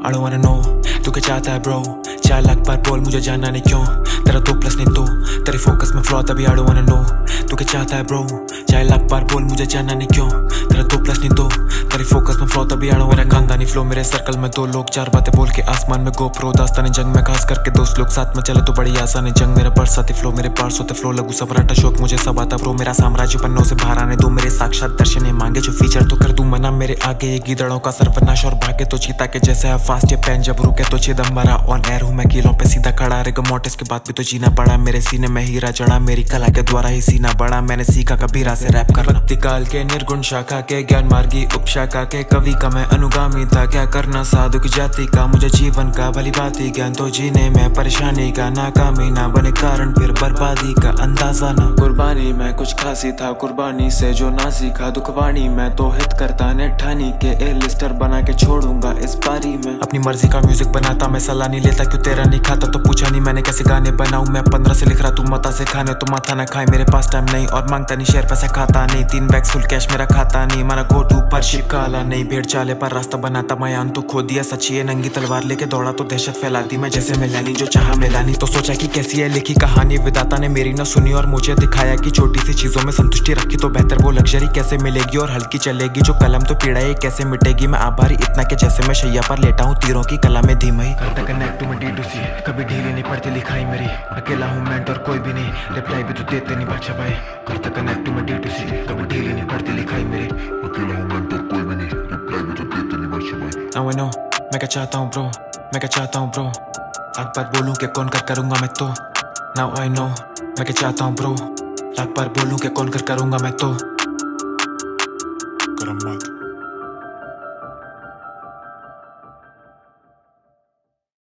I don't wanna know तू क्या चाहता है ब्रो। 4 लाख बार बोल मुझे जानना नहीं क्यों, तेरा 2 प्लस नहीं 2, तेरे फोकस में फ्लॉ तभी I don't wanna know तू क्या चाहता है ब्रो। 4 लाख बार बोल मुझे जानना नहीं क्यों, तेरा 2 प्लस नहीं 2, तेरे फोकस में फ्लॉ तभी I don't wanna know। खानदानी फ्लो मेरे सर्कल में 2 लोग 4 बातें बोल के आसमान में गोप्रो। दास्तानी जंग में खास करके 2 लोग साथ में चले तो बड़ी आसानी जंग। मेरा बरसाती फ्लो मेरे पार्स होते फ्लो लगू सबराटा शौक मुझे सब आता ब्रो। मेरा साम्राज्य पन्नों से बाहर आने दो, मेरे साक्षात दर्शन ये मांगे जो फीचर तो कर दूं मना। मेरे आगे ये गीदड़ों का सर्वनाश और भागे तो चीता के जैसे है फास्ट। ये पेन जब रुके तो चिदम्बरा ऑन एयर हूँ मैं कीलों पे सीधा खड़ा। रिगो मोटिस के बाद भी तो जीना पड़ा, मेरे सीने में हीरा चढ़ा। मेरी कला के द्वारा ही सीना बड़ा, मैंने सीखा कबीरा से रैप कर। भक्ति काल के निर्गुण शाखा के ज्ञान मार्गी उपशाखा के कवि का मैं अनुगामी था। क्या करना साधु की जाति का, मुझे जीवन का भली भांति ज्ञान तो जीने में परेशानी का। नाकामी ना बने कारण फिर बर्बादी का अंदाजा ना। कुर्बानी में कुछ खासी था, कुर्बानी से जो ना सीखा। दुखवाणी में तो हित करता ने ठानी के ए लिस्टर बना के छोड़ूंगा इस पारी में। अपनी मर्जी का म्यूजिक बनाता मैं सलाह नहीं लेता, क्यों तेरा नहीं खाता तो पूछा नहीं मैंने कैसे गाने बनाऊं। मैं 15 से लिख रहा तू मता से खाने तो माथा ना खाए। मेरे पास टाइम नहीं और मांगता नहीं शेयर पैसा खाता नहीं। 3 बैग्स फुल कैश मेरा खाता नहीं, मारा गो टू पर शिप काला नहीं। भेड़ चाले पर रास्ता बनाता मैं आन तो खो दिया सच्ची है। नंगी तलवार लेके दौड़ा तो दहशत फैलाती मैं जैसे मिलानी जो चाहा मिलानी। तो सोचा कि कैसी है लिखी कहानी, विधाता ने मेरी ना सुनी और मुझे दिखाया कि छोटी सी चीजों में संतुष्टि रखी तो बेहतर वो लग्जरी कैसे मिलेगी और हल्की चलेगी। जो कलम तो पीड़ा ये कैसे मिटेगी, मैं आभारी इतना के जैसे मैं शैया पर लेटा हूँ तीरों की कला में धीमही। करता कनेक्ट में D2C कभी ढीली नहीं पड़ती लिखाई मेरी। अकेला हूँ मेंटर कोई भी नहीं, रिप्लाई भी तो देते नहीं बादशाह भाई। करता कनेक्ट में D2C कभी ढीली नहीं पड़ती लिखाई मेरी। अकेला हूँ मेंटर कोई भी नहीं, रिप्लाई भी तो देते नहीं बादशाह भाई। Now I know मैं क्या चाहता हूँ ब्रो, मैं क्या चाहता हूँ ब्रो। लाख बार बोलूँ कि कौन कर करूँगा मैं तो। Now I know मैं क्या चाहता हूँ ब्रो। लाख बार बोलूँ कि कौन कर करूँगा मैं तो। करम मत